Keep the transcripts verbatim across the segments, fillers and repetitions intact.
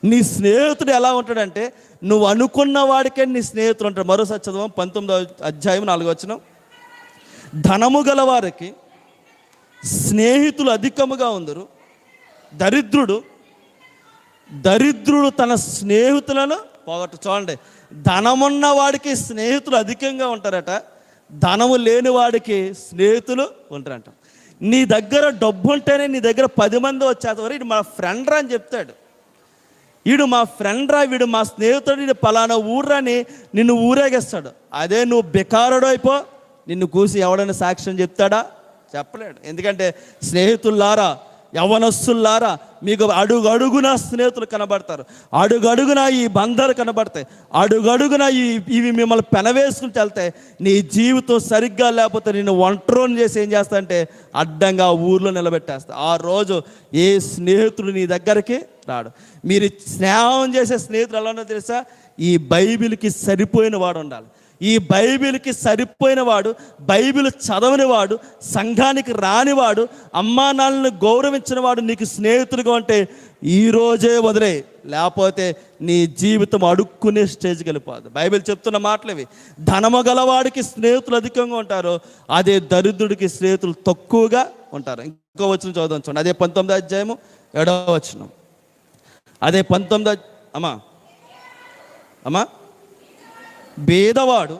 నీ స్నేహితుడు ఎలా ఉంటాడంటే నువ్వు అనుకున్న వాడికే నీ స్నేహితుడు ఉంటాడు. మరోసారి చదవం, పంతొమ్మిదో అధ్యాయం నాలుగో వచనం. ధనము గల వారికి స్నేహితులు అధికముగా ఉందరు, దరిద్రుడు దరిద్రుడు తన స్నేహితులను పోగొట్టు. చూడండి, ధనమున్న వాడికి స్నేహితులు అధికంగా ఉంటారట, ధనము లేని వాడికి స్నేహితులు ఉంటారంట. నీ దగ్గర డబ్బు ఉంటేనే నీ దగ్గర పది మంది వచ్చేంతవరకు వీడు మా ఫ్రెండ్ రా అని చెప్తాడు. వీడు మా ఫ్రెండ్ రా, వీడు మా స్నేహితుడు, వీడు పలానా ఊర్రాని నిన్ను ఊరేగిస్తాడు. అదే నువ్వు బెకారుడు అయిపో, నిన్ను కూసి ఎవడైనా సాక్ష్యం చెప్తాడా? చెప్పలేడు. ఎందుకంటే స్నేహితుల్లారా, యవనస్తుల్లారా, మీకు అడుగు అడుగున స్నేహితులు కనబడతారు, అడుగడుగున ఈ బంధాలు కనబడతాయి, అడుగడుగున ఈ ఇవి మిమ్మల్ని పెనవేసుకుంటూ వెళ్తాయి. నీ జీవితం సరిగ్గా లేకపోతే నిన్ను ఒంటరిని చేసి ఏం చేస్తా అంటే అడ్డంగా ఊర్లో నిలబెట్టేస్తా. ఆ రోజు ఏ స్నేహితుడు నీ దగ్గరికి రాడు. మీరు స్నేహం చేసే స్నేహితులు ఎలా ఉన్నో తెలుసా? ఈ బైబిల్కి సరిపోయిన వాడు ఉండాలి. ఈ బైబిల్కి సరిపోయిన వాడు, బైబిల్ చదవని వాడు, సంఘానికి రానివాడు, అమ్మా నాన్నని గౌరవించిన వాడు నీకు స్నేహితుడిగా ఉంటే ఈరోజే వదిలే, లేకపోతే నీ జీవితం అడుక్కునే స్టేజ్కి వెళ్ళిపోదు. బైబిల్ చెప్తున్న మాటలు ఇవి. ధనము గలవాడికి స్నేహితులు అధికంగా ఉంటారు, అదే దరిద్రుడికి స్నేహితులు తక్కువగా ఉంటారు. ఇంకో వచనం చదువుదాం చూడండి. అదే పంతొమ్మిదో అధ్యాయము ఏడవ వచనం. అదే పంతొమ్మిదో అమ్మా అమ్మా బేదవాడు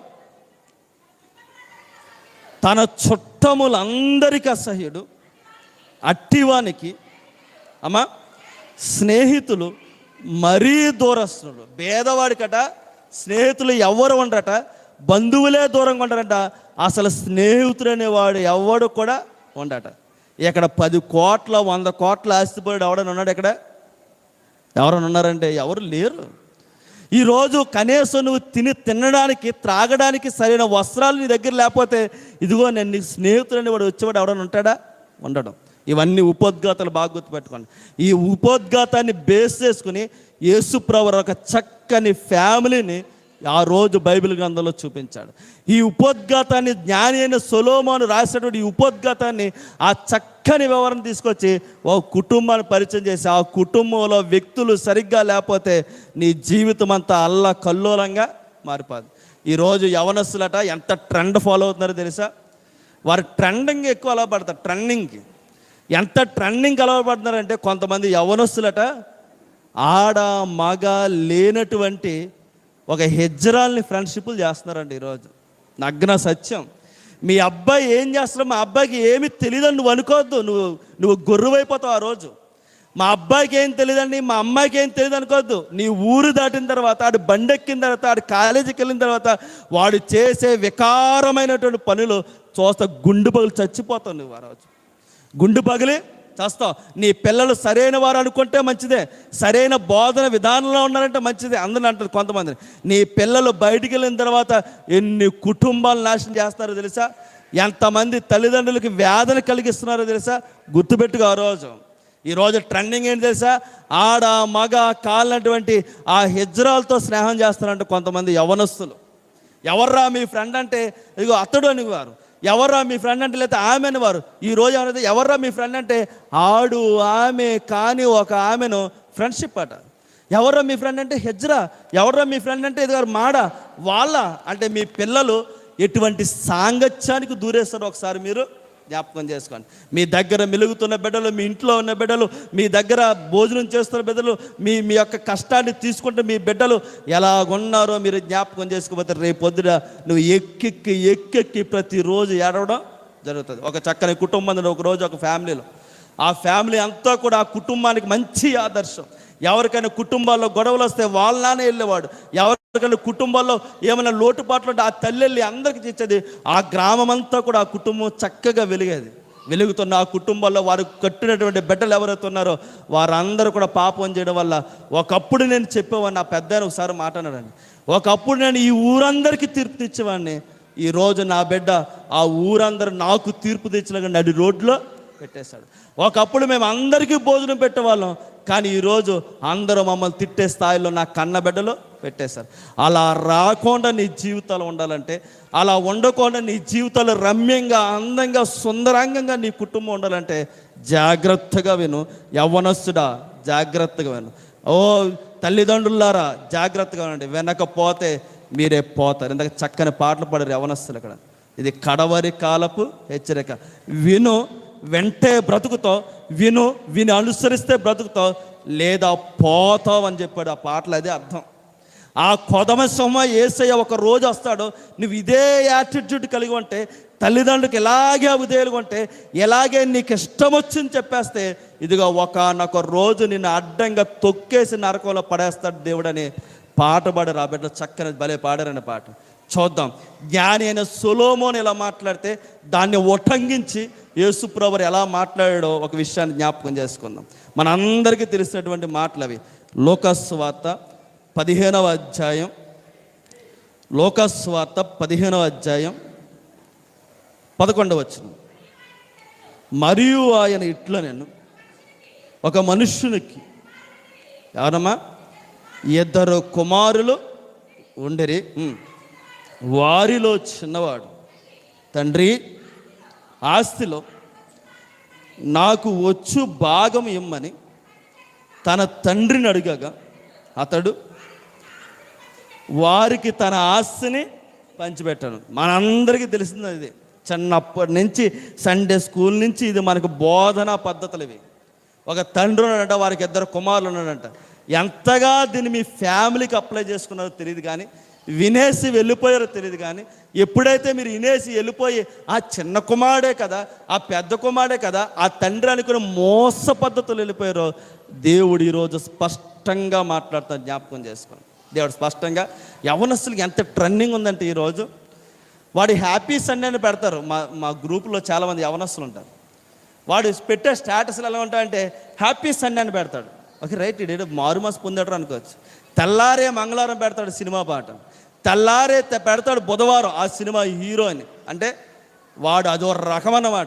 తన చుట్టములందరికీ అసహ్యుడు, అట్టివానికి అమ్మా స్నేహితులు మరీ దూరస్తులు. బేదవాడికట స్నేహితులు ఎవరు ఉండరట, బంధువులే దూరంగా ఉంటారట, అసలు స్నేహితుడు అనేవాడు ఎవడు కూడా ఉండట. ఇక్కడ పది కోట్ల వంద కోట్ల ఆస్తిపరుడు ఎవడని ఉన్నాడు? ఇక్కడ ఎవరైనా ఉన్నారంటే ఎవరు లేరు. ఈరోజు కనీసం నువ్వు తిని తినడానికి త్రాగడానికి సరైన వస్త్రాలు నీ దగ్గర లేకపోతే ఇదిగో నేను నీ స్నేహితులని వాడు వచ్చేవాడు ఎవడని ఉంటాడా? ఉండడం. ఇవన్నీ ఉపోద్ఘాతాలు బాగా గుర్తుపెట్టుకోండి. ఈ ఉపోద్ఘాతాన్ని బేస్ చేసుకుని యేసుప్రభు ఒక చక్కని ఫ్యామిలీని ఆ రోజు బైబిల్ గ్రంథంలో చూపించాడు. ఈ ఉపోద్ఘాతాన్ని జ్ఞాని అయిన సొలొమోను రాసినటువంటి ఈ ఉపోద్ఘాతాన్ని ఆ చక్కని వివరణ తీసుకొచ్చి ఓ కుటుంబాన్ని పరిచయం చేసి ఆ కుటుంబంలో వ్యక్తులు సరిగ్గా లేకపోతే నీ జీవితం అంతా అల్లా కల్లోలంగా మారిపోదు. ఈరోజు యవనస్తులట ఎంత ట్రెండ్ ఫాలో అవుతున్నారో తెలుసా? వారు ట్రెండింగ్ ఎక్కువ అలవాటు ట్రెండింగ్కి ఎంత ట్రెండింగ్ అలవాటు పడుతున్నారంటే కొంతమంది యవనస్తులట ఆడ మగ లేనటువంటి ఒక హెజ్రాల్ని ఫ్రెండ్షిప్లు చేస్తున్నారండి ఈరోజు. నగ్న సత్యం. మీ అబ్బాయి ఏం చేస్తున్నావు, మా అబ్బాయికి ఏమి తెలియదని నువ్వు అనుకోవద్దు. నువ్వు నువ్వు గొర్రువైపోతావు ఆ రోజు. మా అబ్బాయికి ఏం తెలియదండి, మా అమ్మాయికి ఏం తెలియదు అనుకోవద్దు. నీ ఊరు దాటిన తర్వాత, ఆడు బండెక్కిన తర్వాత, ఆడు కాలేజీకి వెళ్ళిన తర్వాత వాడు చేసే వికారమైనటువంటి పనులు చూస్తా గుండు పగిలి చచ్చిపోతావు నువ్వు. ఆ రోజు గుండు పగిలి చేస్తావు. నీ పిల్లలు సరైన వారు అనుకుంటే మంచిదే, సరైన బోధన విధానంలో ఉన్నారంటే మంచిదే. అందరూ అంటారు కొంతమంది, నీ పిల్లలు బయటికి వెళ్ళిన తర్వాత ఎన్ని కుటుంబాలు నాశనం చేస్తున్నారో తెలుసా? ఎంతమంది తల్లిదండ్రులకి వేదన కలిగిస్తున్నారో తెలుసా? గుర్తుపెట్టుకో. ఆ రోజు ఈరోజు ట్రెండింగ్ ఏంటి తెలుసా? ఆడ మగ కాలినటువంటి ఆ హెజ్రాలతో స్నేహం చేస్తారంటే కొంతమంది యవనస్తులు. ఎవర్రా మీ ఫ్రెండ్ అంటే ఇదిగో అతడు అని వారు, ఎవర్రా మీ ఫ్రెండ్ అంటే లేదా ఆమె అని వారు. ఈరోజు ఏమైనా ఎవర్రా మీ ఫ్రెండ్ అంటే ఆడు ఆమె కానీ ఒక ఆమెను ఫ్రెండ్షిప్ అట. ఎవర్రా మీ ఫ్రెండ్ అంటే హెజ్రా, ఎవర్రా మీ ఫ్రెండ్ అంటే ఇది మాడ వాళ్ళ. అంటే మీ పిల్లలు ఎటువంటి సాంగత్యానికి దూరేస్తారో ఒకసారి మీరు జ్ఞాపకం చేసుకోండి. మీ దగ్గర మెలుగుతున్న బిడ్డలు, మీ ఇంట్లో ఉన్న బిడ్డలు, మీ దగ్గర భోజనం చేస్తున్న బిడ్డలు, మీ మీ యొక్క కష్టాన్ని తీసుకుంటే మీ బిడ్డలు ఎలాగున్నారో మీరు జ్ఞాపకం చేసుకోకపోతే రేపు పొద్దున నువ్వు ఎక్కెక్కి ఎక్కెక్కి ప్రతిరోజు ఏడవడం జరుగుతుంది. ఒక చక్కని కుటుంబం ఒకరోజు ఒక ఫ్యామిలీలో, ఆ ఫ్యామిలీ అంతా కూడా ఆ కుటుంబానికి మంచి ఆదర్శం. ఎవరికైనా కుటుంబాల్లో గొడవలు వస్తే వాళ్ళ నాన్న వెళ్ళేవాడు, ఎవరికైనా కుటుంబాల్లో ఏమైనా లోటుపాట్లు ఉంటే ఆ తల్లి వెళ్ళి అందరికీ ఇచ్చేది. ఆ గ్రామం అంతా కూడా ఆ కుటుంబం చక్కగా వెలిగేది. వెలుగుతున్న ఆ కుటుంబాల్లో వారు కట్టినటువంటి బిడ్డలు ఎవరైతే ఉన్నారో వారందరూ కూడా పాపం చేయడం వల్ల ఒకప్పుడు నేను చెప్పేవాడిని, నా పెద్ద ఒకసారి మాట్లాడాడండి, ఒకప్పుడు నేను ఈ ఊరందరికీ తీర్పు తెచ్చేవాడిని, ఈరోజు నా బిడ్డ ఆ ఊరందరూ నాకు తీర్పు తెచ్చినగా నడి రోడ్లో పెట్టేశాడు. ఒకప్పుడు మేము అందరికీ భోజనం పెట్టేవాళ్ళం, కానీ ఈరోజు అందరూ మమ్మల్ని తిట్టే స్థాయిలో నా కన్న బిడ్డలో పెట్టేశారు. అలా రాకుండా నీ జీవితాలు ఉండాలంటే, అలా ఉండకుండా నీ జీవితాలు రమ్యంగా అందంగా సుందరాంగంగా నీ కుటుంబం ఉండాలంటే జాగ్రత్తగా విను. యవ్వనస్తుడా జాగ్రత్తగా విను. ఓ తల్లిదండ్రులారా జాగ్రత్తగా ఉండండి, వెనకపోతే మీరే పోతారు. ఇందాక చక్కని పాటలు పాడారు యవనస్తులు ఇక్కడ. ఇది కడవరి కాలపు హెచ్చరిక. విను, వెంటే బ్రతుకుతావు. విను, విని అనుసరిస్తే బ్రతుకుతావు, లేదా పోతావు అని చెప్పాడు ఆ పాటలు. అదే అర్థం. ఆ కొదమ సొమ్మ యేసయ్య ఒక రోజు వస్తాడు, నువ్వు ఇదే యాటిట్యూడ్ కలిగి ఉంటే, తల్లిదండ్రులకు ఎలాగే ఉదయాలుగా ఉంటే, ఎలాగే నీకు ఇష్టం వచ్చింది చెప్పేస్తే, ఇదిగో ఒకనొక రోజు నిన్ను అడ్డంగా తొక్కేసి నరకంలో పడేస్తాడు దేవుడని పాట పాడారు ఆ బిడ్డ. చక్కని భలే పాడారని పాట. చూద్దాం. జ్ఞాని అయిన సొలొమోను ఎలా మాట్లాడితే దాన్ని ఉటంకించి యేసుప్రభువు ఎలా మాట్లాడాడో ఒక విషయాన్ని జ్ఞాపకం చేసుకుందాం. మనందరికీ తెలిసినటువంటి మాటలు అవి. లూకాసు వార్త పదిహేనవ అధ్యాయం లోకాసు వార్త పదిహేనవ అధ్యాయం పదకొండవ వచనం. మరియు ఆయన ఇట్లా, నేను ఒక మనుష్యునికి, ఎవరమ్మా, ఇద్దరు కుమారులు ఉండిరి. వారిలో చిన్నవాడు, తండ్రి, ఆస్తిలో నాకు వచ్చు భాగం ఇమ్మని తన తండ్రిని అడిగగా, అతడు వారికి తన ఆస్తిని పంచిపెట్టాను. మనందరికీ తెలిసింది ఇది. చిన్నప్పటి నుంచి సండే స్కూల్ నుంచి ఇది మనకు బోధనా పద్ధతులు ఇవి. ఒక తండ్రి ఉన్నాడంట, వారికి ఇద్దరు కుమారులు ఉన్నాడంట. ఎంతగా దీన్ని మీ ఫ్యామిలీకి అప్లై చేసుకున్నారో తెలియదు, కానీ వినేసి వెళ్ళిపోయారో తెలియదు. కానీ ఎప్పుడైతే మీరు వినేసి వెళ్ళిపోయి ఆ చిన్న కుమారుడే కదా, ఆ పెద్ద కుమారుడే కదా, ఆ తండ్రి అనుకుని మోస పద్ధతులు వెళ్ళిపోయారో, దేవుడు ఈరోజు స్పష్టంగా మాట్లాడుతాను, జ్ఞాపకం చేసుకోండి. దేవుడు స్పష్టంగా, యవనస్తులకి ఎంత ట్రెండింగ్ ఉందంటే ఈరోజు, వాడు హ్యాపీ సండే అని పెడతారు. మా మా గ్రూపులో చాలామంది యవనస్తులు ఉంటారు. వాడు పెట్టే స్టేటస్లు ఎలా ఉంటాయంటే హ్యాపీ సండే అని పెడతాడు. ఓకే, రైట్, ఇడు మారుమాస్ పొందాడు అనుకోవచ్చు. తెల్లారే మంగళవారం పెడతాడు సినిమా పాట, తెల్లారే పెడతాడు బుధవారం ఆ సినిమా హీరో అని. అంటే వాడు అదో రకం అన్నమాట.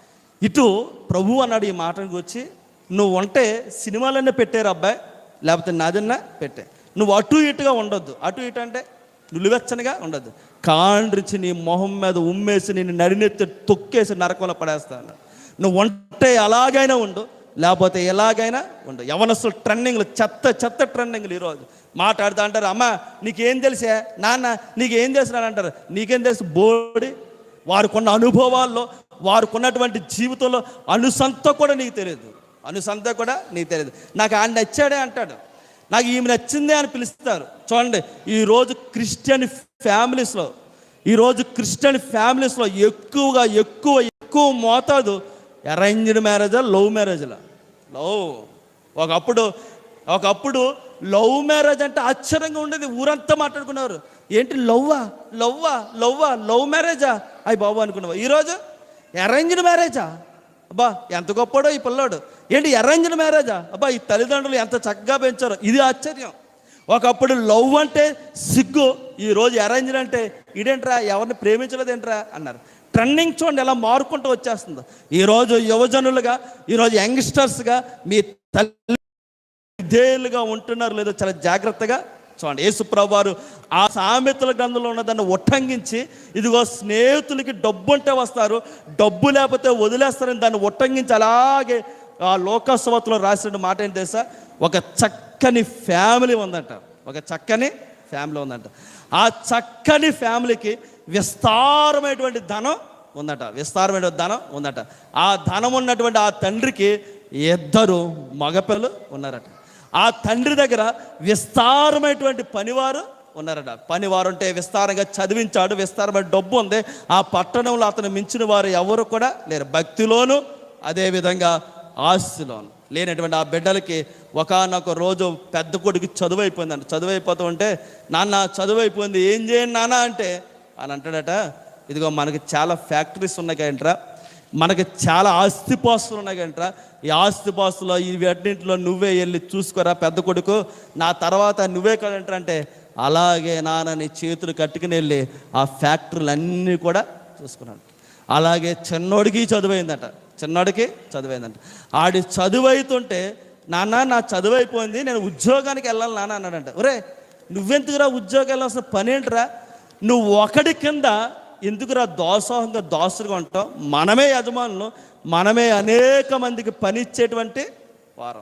ఇటు ప్రభు అన్నాడు ఈ మాటకి వచ్చి, నువ్వు ఉంటే సినిమాలన్నీ పెట్టారు అబ్బాయి, లేకపోతే నాదన్నా పెట్టే, నువ్వు అటు ఇటుగా ఉండొద్దు. అటు ఇటు అంటే నిలువెచ్చనిగా ఉండొద్దు, కాండ్రించి నీ మొహం మీద ఉమ్మేసి నేను నడినెత్తి తొక్కేసి నరకంలో పడేస్తాను. నువ్వు ఉంటే అలాగైనా ఉండు, లేకపోతే ఎలాగైనా ఉండు. యవనస్తులు ట్రెండింగ్లు, చెత్త చెత్త ట్రెండింగ్లు ఈరోజు మాట్లాడుతూ అంటారు, అమ్మ నీకేం తెలిసే, నాన్న నీకేం తెలిసినా అంటారు. నీకేం తెలుసు బోడి? వారికున్న అనుభవాల్లో, వారికున్నటువంటి జీవితంలో అనుసంత కూడా నీకు తెలియదు. అనుసంత కూడా నీకు తెలియదు. నాకు ఆయన నచ్చాడే అంటాడు, నాకు ఈమె నచ్చిందే అని పిలుస్తారు. చూడండి, ఈరోజు క్రిస్టియన్ ఫ్యామిలీస్లో ఈరోజు క్రిస్టియన్ ఫ్యామిలీస్లో ఎక్కువగా ఎక్కువ ఎక్కువ మోతాదు అరేంజ్డ్ మ్యారేజా, లవ్ మ్యారేజ్లా? లవ్. ఒకప్పుడు ఒకప్పుడు లవ్ మ్యారేజ్ అంటే ఆశ్చర్యంగా ఉండేది, ఊరంతా మాట్లాడుకున్నారు. ఏంటి లవ్వా లవ్వా లవ్వా లవ్ మ్యారేజా, అయ్యి బాబు అనుకున్నావా? ఈరోజు అరేంజ్డ్ మ్యారేజా, అబ్బా ఎంత గొప్పడో ఈ పిల్లాడు. ఏంటి అరేంజ్డ్ మ్యారేజా, అబ్బా ఈ తల్లిదండ్రులు ఎంత చక్కగా పెంచారో, ఇది ఆశ్చర్యం. ఒకప్పుడు లవ్ అంటే సిగ్గు, ఈరోజు అరేంజ్డ్ అంటే ఇదేంట్రా, ఎవరిని ప్రేమించలేదేంట్రా అన్నారు. ట్రెండింగ్ చూడండి ఎలా మారుకుంటూ వచ్చేస్తుందో. ఈరోజు యువజనులుగా, ఈరోజు యంగ్స్టర్స్గా మీ తల్లి విధేయులుగా ఉంటున్నారు లేదో చాలా జాగ్రత్తగా చూడండి. యేసుప్రభువు వారు ఆ సామెతల గ్రంథంలో ఉన్న దాన్ని ఉట్టంకించి, ఇదిగో స్నేహితులకి డబ్బు ఉంటే వస్తారు, డబ్బు లేకపోతే వదిలేస్తారని దాన్ని ఉట్టంకించి అలాగే ఆ లోకసువార్తలో రాసిన మాట ఏంటి తెలుసా? ఒక చక్కని ఫ్యామిలీ ఉందంట, ఒక చక్కని ఫ్యామిలీ ఉందంట. ఆ చక్కని ఫ్యామిలీకి విస్తారమైనటువంటి ధనం ఉందట, విస్తారమైన ధనం ఉందట. ఆ ధనం ఉన్నటువంటి ఆ తండ్రికి ఇద్దరు మగపిల్లలు ఉన్నారట. ఆ తండ్రి దగ్గర విస్తారమైనటువంటి పనివారు ఉన్నారట. పనివారు అంటే విస్తారంగా చదివించాడు, విస్తారమైన డబ్బు ఉంది. ఆ పట్టణంలో అతను మించిన వారు ఎవరు కూడా లేరు. భక్తిలోను అదేవిధంగా ఆస్తిలోను లేనటువంటి ఆ బిడ్డలకి ఒకనొక రోజు పెద్ద కొడుకు చదువు అయిపోయిందంట. చదువు అయిపోతూ ఉంటే, నాన్న చదువు అయిపోయింది ఏం చేయండి నాన్న అంటే అని అంటాడట, ఇదిగో మనకి చాలా ఫ్యాక్టరీస్ ఉన్నాయి కదంట్రా, మనకి చాలా ఆస్తిపాస్తులు ఉన్నాయి కదంట్రా, ఈ ఆస్తిపాస్తులో ఈ వీటిలో నువ్వే వెళ్ళి చూసుకోరా పెద్ద కొడుకు, నా తర్వాత నువ్వే కదంటారా అంటే, అలాగే నాన్న నీ చేతులు కట్టుకుని వెళ్ళి ఆ ఫ్యాక్టరీలు అన్నీ కూడా చూసుకున్నాడు. అలాగే చిన్నోడికి చదువైందట, చిన్నోడికి చదువైందంట. ఆడి చదువు అవుతుంటే, నాన్న నా చదువు అయిపోయింది నేను ఉద్యోగానికి వెళ్ళాలి నాన్న అన్నాడంట. ఒరే నువ్వెందుకురా ఉద్యోగం వెళ్ళాల్సిన పని ఏంటిరా, నువ్వు ఒకటి కింద ఎందుకురా దోసంగా దోసులుగా ఉంటావు, మనమే యజమానులు, మనమే అనేక మందికి పని ఇచ్చేటువంటి వారం.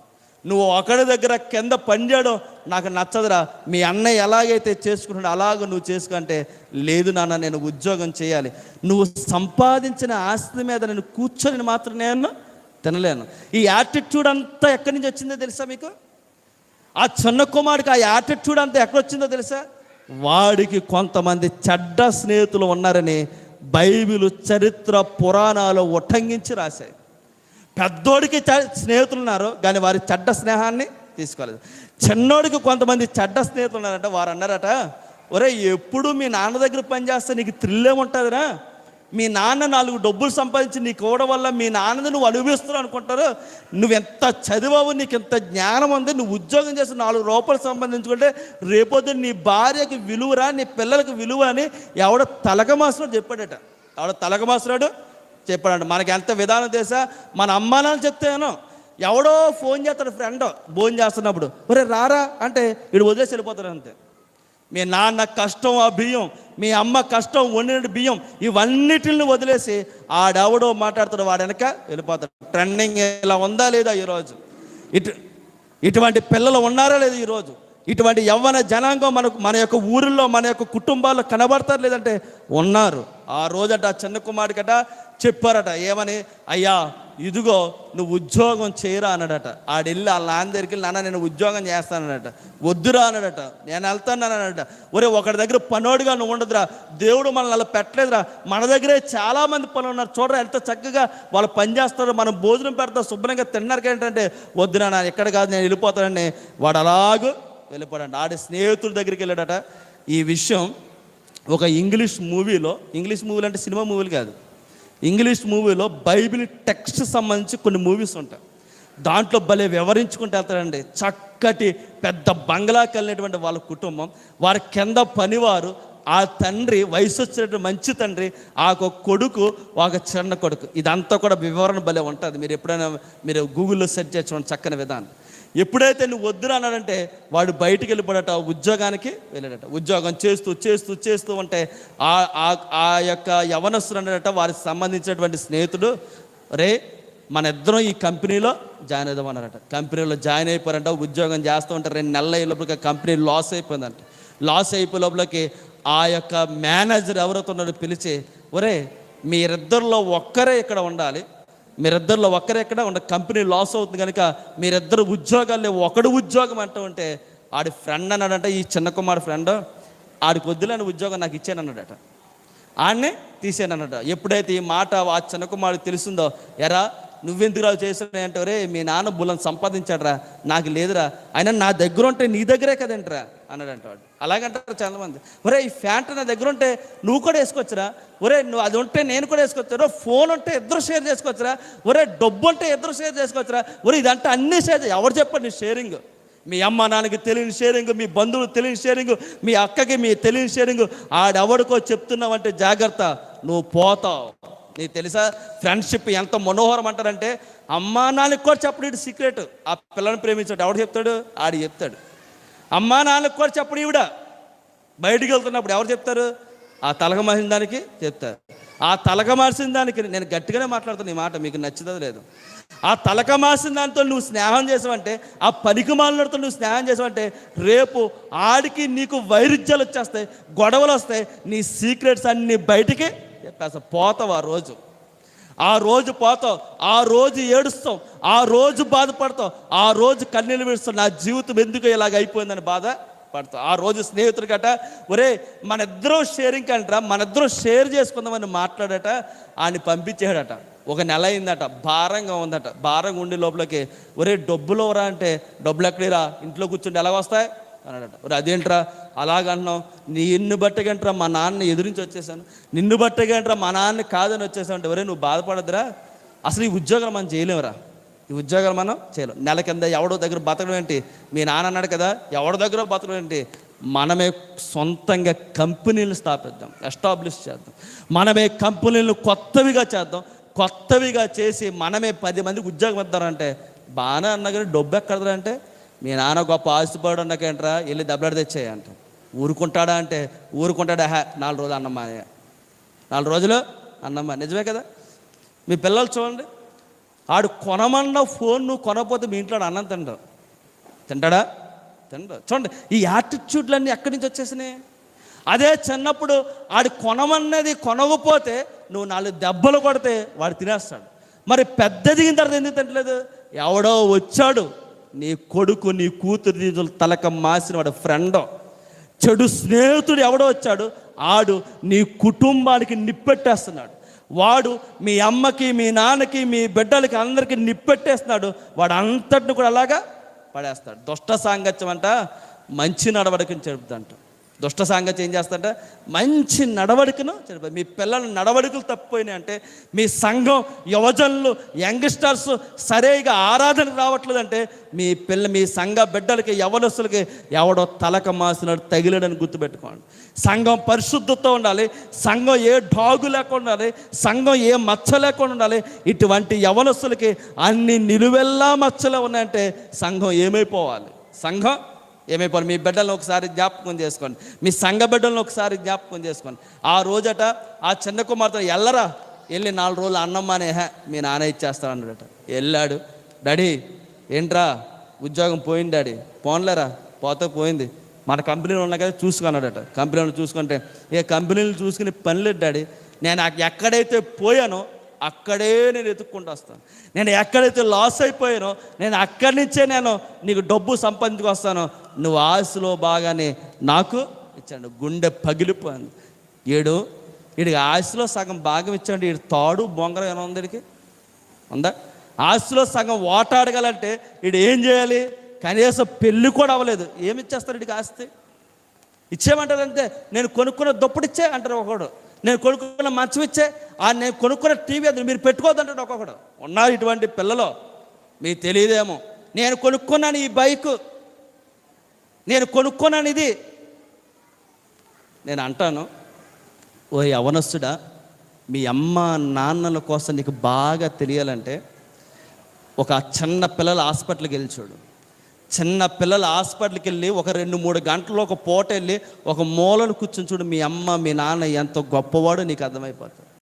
నువ్వు ఒకడి దగ్గర కింద పనిచేయడం నాకు నచ్చదురా, మీ అన్నయ్య ఎలాగైతే చేసుకుంటున్నాడు అలాగ నువ్వు చేసుకుంటే, లేదు నాన్న నేను ఉద్యోగం చేయాలి, నువ్వు సంపాదించిన ఆస్తి మీద నేను కూర్చొని మాత్రం నేను తినలేను. ఈ యాటిట్యూడ్ అంతా ఎక్కడి నుంచి వచ్చిందో తెలుసా మీకు? ఆ చిన్న కుమారుడికి ఆ యాటిట్యూడ్ అంతా ఎక్కడొచ్చిందో తెలుసా? వాడికి కొంతమంది చెడ్డ స్నేహితులు ఉన్నారని బైబిల్ చరిత్ర పురాణాలు ఉటంకించి రాశాయి. పెద్దోడికి స్నేహితులు ఉన్నారు కానీ వారి చెడ్డ స్నేహాన్ని తీసుకోలేదు. చిన్నోడికి కొంతమంది చెడ్డ స్నేహితులు ఉన్నారంట. వారు అన్నారట, ఒరే ఎప్పుడు మీ నాన్న దగ్గర పనిచేస్తే నీకు థ్రిల్ ఏముంటుందిరా, మీ నాన్న నాలుగు డబ్బులు సంపాదించి నీకు ఇవ్వడం వల్ల మీ నాన్నని నువ్వు అనుభవిస్తున్నావు అనుకుంటారు, నువ్వెంత చదివావు, నీకు ఎంత జ్ఞానం ఉంది, నువ్వు ఉద్యోగం చేసి నాలుగు రూపాయలు సంపాదించుకుంటే రేపొద్దు నీ భార్యకి విలువరా, నీ పిల్లలకి విలువ అని ఎవడ తలకమాసుడు చెప్పాడట. ఎవడ తలకమాసురాడు చెప్పాడంట. మనకి ఎంత విధానం తెలుసా? మన అమ్మా నాన్న చెప్తాను, ఎవడో ఫోన్ చేస్తాడు ఫ్రెండ్ భోజనం చేస్తున్నప్పుడు, ఒరే రారా అంటే వీడు వదిలేసి వెళ్ళిపోతాడు అంతే. మీ నాన్న కష్టం ఆ బియ్యం, మీ అమ్మ కష్టం వండిన బియ్యం, ఇవన్నిటిని వదిలేసి ఆడెవడో మాట్లాడుతాడు, వాడు వెనక వెళ్ళిపోతాడు. ట్రెండింగ్ ఇలా ఉందా లేదా ఈరోజు? ఇటు ఇటువంటి పిల్లలు ఉన్నారా లేదా ఈరోజు? ఇటువంటి యవ్వన జనాంగం మనకు మన యొక్క ఊరిలో మన యొక్క కుటుంబాల్లో కనబడతారు లేదంటే ఉన్నారు. ఆ రోజట ఆ చిన్న కుమారుడికట చెప్పారట, ఏమని, అయ్యా ఇదిగో నువ్వు ఉద్యోగం చేయరా అన్నాడట. ఆడెళ్ళి వాళ్ళ నాన్న దగ్గరికి వెళ్ళి, నాన్న నేను ఉద్యోగం చేస్తానన్నట. వద్దురా అన్నాడట. నేను వెళ్తాను అన్నాడట. ఒరే ఒకటి దగ్గర పనోడిగా నువ్వు ఉండదురా, దేవుడు మనల్ని అలా పెట్టలేదురా, మన దగ్గరే చాలామంది పనులు ఉన్నారు చూడరా, ఎంత చక్కగా వాళ్ళు పని చేస్తారు, మనం భోజనం పెడతాం శుభ్రంగా తిన్నారు ఏంటంటే, వద్దురా నా ఎక్కడ కాదు నేను వెళ్ళిపోతానని వాడు అలాగూ వెళ్ళిపోయాడంట. ఆడి స్నేహితుల దగ్గరికి వెళ్ళాడట. ఈ విషయం ఒక ఇంగ్లీష్ మూవీలో, ఇంగ్లీష్ మూవీలు అంటే సినిమా మూవీలు కాదు, ఇంగ్లీష్ మూవీలో బైబిల్ టెక్స్ట్ సంబంధించి కొన్ని మూవీస్ ఉంటాయి. దాంట్లో భలే వివరించుకుంటూ వెళ్తాడండి. చక్కటి పెద్ద బంగ్లాకి వెళ్ళినటువంటి వాళ్ళ కుటుంబం, వారి కింద పనివారు, ఆ తండ్రి వయసు వచ్చినటువంటి మంచి తండ్రి, ఆ కొడుకు ఒక చిన్న కొడుకు, ఇదంతా కూడా వివరణ భలే ఉంటుంది. మీరు ఎప్పుడైనా మీరు గూగుల్లో సెర్చ్ చేసుకోండి చక్కని విధానం. ఎప్పుడైతే నువ్వు వద్దురా అన్నాడంటే వాడు బయటికి వెళ్ళిపోయాడట, ఉద్యోగానికి వెళ్ళాడట. ఉద్యోగం చేస్తూ చేస్తూ చేస్తూ ఉంటే ఆ ఆ యొక్క యవనస్తుడు అన్నాడట వారికి సంబంధించినటువంటి స్నేహితుడు, రే మన ఇద్దరం ఈ కంపెనీలో జాయిన్ అవుదామన్నారట. కంపెనీలో జాయిన్ అయిపోయారంట. ఉద్యోగం చేస్తూ ఉంటారు. రెండు నెలల లోపలికి కంపెనీ లాస్ అయిపోయిందంట. లాస్ అయిపోయే లోపలికి ఆ యొక్క మేనేజర్ ఎవరైతే ఉన్నాడో పిలిచి, ఒరే మీరిద్దరిలో ఒక్కరే ఇక్కడ ఉండాలి, మీరిద్దరిలో ఒక్కరే ఎక్కడ ఉండ, కంపెనీ లాస్ అవుతుంది కనుక మీరిద్దరు ఉద్యోగాలు ఒకడు ఉద్యోగం అంటూ ఉంటే ఆడి ఫ్రెండ్ అన్నాడంట, ఈ చిన్న కుమార్ ఫ్రెండ్, ఆడికి వద్దులేని ఉద్యోగం నాకు ఇచ్చాను అన్నాడట. ఆడనే తీసాను అన్నట. ఎప్పుడైతే ఈ మాట ఆ చిన్న కుమారుడికి తెలిసిందో, ఎరా నువ్వెందుకు రావు చేసినా అంటే, రే మీ నాన్న బుల్లని సంపాదించాడరా, నాకు లేదురా, అయినా నా దగ్గర ఉంటే నీ దగ్గరే కదంటరా అన్నాడంట వాడు. అలాగంటారు చాలామంది. ఒరే ఈ ఫ్యాంట్ నా దగ్గర ఉంటే నువ్వు కూడా వేసుకోవచ్చురా, ఒరే నువ్వు అది ఉంటే నేను కూడా వేసుకోవచ్చురా, ఫోన్ ఉంటే ఇద్దరు షేర్ చేసుకోవచ్చురా, ఒరే డబ్బు ఉంటే ఇద్దరు షేర్ చేసుకోవచ్చురా, ఒరే ఇదంటే అన్నీ షేర్. ఎవరు చెప్పండి షేరింగ్? మీ అమ్మ నాన్నకి తెలియని షేరింగ్, మీ బంధువులు తెలియని షేరింగ్, మీ అక్కకి మీ తెలియని షేరింగ్. ఆడెవడికో చెప్తున్నావంటే జాగ్రత్త, నువ్వు పోతావు. నీకు తెలుసా ఫ్రెండ్షిప్ ఎంత మనోహరం అంటారంటే, అమ్మా నాన్నకి కూడా చెప్పడు ఇటు సీక్రెట్. ఆ పిల్లని ప్రేమించాడు ఎవడు చెప్తాడు? ఆడి చెప్తాడు. అమ్మా నాన్నకి కూడా చెప్పడు ఈవిడ. బయటికి వెళ్తున్నప్పుడు ఎవరు చెప్తారు? ఆ తలక మార్చిన దానికి చెప్తారు. ఆ తలక మార్చిన దానికి, నేను గట్టిగానే మాట్లాడుతాను ఈ మాట, మీకు నచ్చుతుందో లేదు, ఆ తలక మార్చిన దానితో నువ్వు స్నేహం చేసావంటే, ఆ పనికి మాలినతో నువ్వు స్నేహం చేసావంటే, రేపు ఆడికి నీకు వైరుధ్యాలు వచ్చేస్తాయి, గొడవలు వస్తాయి, నీ సీక్రెట్స్ అన్నీ బయటికి చెప్పేస్తా. పోతావు ఆ రోజు, ఆ రోజు పోతావు, ఆ రోజు ఏడుస్తావు, ఆ రోజు బాధపడతావు, ఆ రోజు కన్నీళ్ళు విడుస్తావు, నా జీవితం ఎందుకు ఇలాగ అయిపోయిందని బాధ పడతావు. ఆ రోజు స్నేహితుడు గట, ఒరే మన ఇద్దరం షేరింగ్ అంటారా, మన ఇద్దరం షేర్ చేసుకుందామని మాట్లాడట. ఆయన పంపించాడట. ఒక నెల అయిందట, భారంగా ఉందట. భారంగా ఉండే లోపలికి, ఒరే డబ్బులు ఎవరా అంటే, డబ్బులు ఎక్కడిరా, ఇంట్లో కూర్చుంటే ఎలాగ వస్తాయి అన్నాడట. ఒరే అదేంట్రా అలాగంటున్నావు, నిన్ను బట్టగంటరా మా నాన్న ఎదురించి వచ్చేసాను, నిన్ను బట్టగంటరా మా నాన్న కాదని వచ్చేసాను అంటే, ఒరే నువ్వు బాధపడద్దురా, అసలు ఈ ఉద్యోగాలు మనం చేయలేమురా, ఈ ఉద్యోగాలు మనం చేయలేం. నెల కింద ఎవడో దగ్గర బతకడం ఏంటి, మీ నాన్న అన్నాడు కదా ఎవడో దగ్గర బతకడం ఏంటి, మనమే సొంతంగా కంపెనీలు స్థాపిద్దాం, ఎస్టాబ్లిష్ చేద్దాం, మనమే కంపెనీలు కొత్తవిగా చేద్దాం, కొత్తవిగా చేసి మనమే పది మందికి ఉద్యోగం ఇద్దారంటే, బాగానే అన్నా కానీ డబ్బు ఎక్కడదా అంటే, మీ నాన్న గొప్ప ఆస్తిపడు అన్నకేంట్రా వెళ్ళి దెబ్బలాడి తెచ్చాయంట. ఊరుకుంటాడా అంటే ఊరుకుంటాడా, హ్యా నాలుగు రోజులు అన్నమ్మా, నాలుగు రోజులు అన్నమ్మా, నిజమే కదా. మీ పిల్లలు చూడండి, ఆడు కొనమన్న ఫోన్ నువ్వు కొనకపోతే మీ ఇంట్లో అన్నం తింటావు, తింటాడా? తింటాడు. చూడండి, ఈ యాటిట్యూడ్లన్నీ ఎక్కడి నుంచి వచ్చేసినాయి? అదే చిన్నప్పుడు ఆడి కొనమన్నది కొనకపోతే నువ్వు నాలుగు దెబ్బలు కొడితే వాడు తినేస్తాడు. మరి పెద్ద దిగిన తర్వాత ఎందుకు తింటలేదు? ఎవడో వచ్చాడు, నీ కొడుకు నీ కూతురు నీతులు తలక మాసిన వాడు ఫ్రెండో, చెడు స్నేహితుడు ఎవడో వచ్చాడు, ఆడు నీ కుటుంబానికి నిప్పెట్టేస్తున్నాడు. వాడు మీ అమ్మకి మీ నాన్నకి మీ బిడ్డలకి అందరికీ నిప్పెట్టేస్తున్నాడు. వాడు అంతటిని కూడా అలాగా పడేస్తాడు. దుష్ట సాంగత్యం అంట మంచి నడవడికని చెబుతుందంట. దుష్ట సాంగత్యం ఏం చేస్తాడంటే మంచి నడవడికను చెబుతుంది. మీ పిల్లల నడవడికలు తప్పిపోయినాయి అంటే, మీ సంఘం యువజనులు యంగ్స్టర్స్ సరిగా ఆరాధనకు రావట్లేదంటే, మీ పిల్ల మీ సంఘ బిడ్డలకి యవనస్తులకి ఎవడో తలక మాసినాడు తగిలడని గుర్తుపెట్టుకోండి. సంఘం పరిశుద్ధతో ఉండాలి, సంఘం ఏ డాగు లేకుండా ఉండాలి, సంఘం ఏ మచ్చ లేకుండా ఉండాలి. ఇటువంటి యవనస్తులకి అన్ని నిలువెల్లా మచ్చలే ఉన్నాయంటే సంఘం ఏమైపోవాలి? సంఘం ఏమైపోవాలి? మీ బిడ్డలను ఒకసారి జ్ఞాపకం చేసుకోండి, మీ సంఘ బిడ్డలను ఒకసారి జ్ఞాపకం చేసుకోండి. ఆ రోజట ఆ చిన్న కుమార్తె ఎల్లరా వెళ్ళి నాలుగు రోజులు అన్నం అనే హే మీ నాన్న ఇచ్చేస్తాను అన్నాడట. వెళ్ళాడు. డాడీ ఏంట్రా ఉద్యోగం పోయింది డాడీ. పోన్లేరా, పోతే పోయింది, మన కంపెనీలో ఉన్నా కదా చూసుకున్నాడట. కంపెనీలో చూసుకుంటే ఏ కంపెనీలు చూసుకుని పని లేదు డాడీ, నేను ఎక్కడైతే పోయానో అక్కడే నేను ఎత్తుక్కుంటూ వస్తాను. నేను ఎక్కడైతే లాస్ అయిపోయానో నేను అక్కడి నుంచే నేను నీకు డబ్బు సంపాదించుకు వస్తాను. నువ్వు ఆశలో బాగానే నాకు ఇచ్చాడు. గుండె పగిలిపోయింది. ఏడు వీడికి ఆశలో సగం భాగం ఇచ్చాడు. వీడు తాడు బొంగరం ఏమైనా ఉంది, వీడికి ఉందా? ఆశలో సగం ఓటాడగలంటే వీడు ఏం చేయాలి? కనీసం పెళ్ళి కూడా అవ్వలేదు, ఏమి ఇచ్చేస్తారు వీడికి ఆస్తి? ఇచ్చేయమంటారు అంతే. నేను కొనుక్కున్న దుప్పటి ఇచ్చే అంటారు ఒకడు, నేను కొనుక్కున్న మంచం ఇచ్చే, ఆ నేను కొనుక్కున్న టీవీ అది మీరు పెట్టుకోవద్దంటాడు ఒక్కొక్కడు. ఉన్నారు ఇటువంటి పిల్లలు, మీకు తెలియదేమో. నేను కొనుక్కున్నాను ఈ బైకు, నేను కొనుక్కున్నాను ఇది. నేను అంటాను, ఓ యవనస్తుడా, మీ అమ్మ నాన్నల కోసం నీకు బాగా తెలియాలంటే ఒక చిన్న పిల్లల హాస్పిటల్కి వెళ్ళి చూడు. చిన్న పిల్లల హాస్పిటల్కి వెళ్ళి ఒక రెండు మూడు గంటలు ఒక పూట వెళ్ళి ఒక మూలను కూర్చొని చూడు. మీ అమ్మ మీ నాన్న ఎంత గొప్పవాడో నీకు అర్థమైపోతుంది.